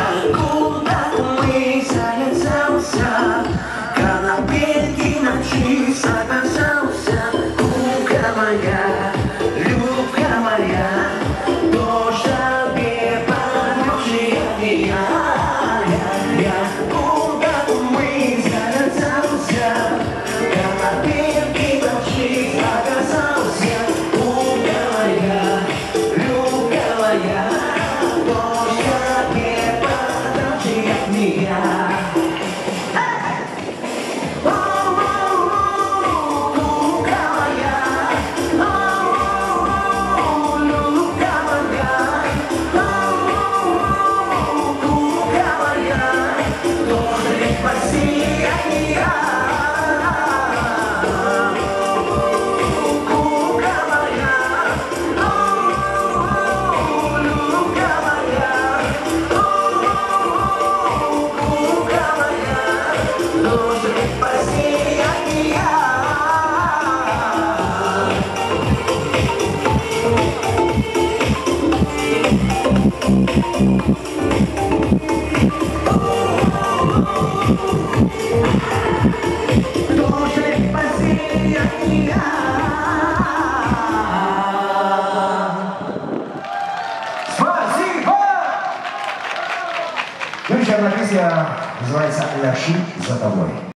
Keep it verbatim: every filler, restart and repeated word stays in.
Куда-то мы залезался, колыбельки ночи соглашался. Кука моя, любка моя, тоже не помочь я. Куда-то мы залезался, колыбельки ночи соглашался. Кука моя, любка моя, тоже не помочь я. Следующая песня называется «Ляши за тобой».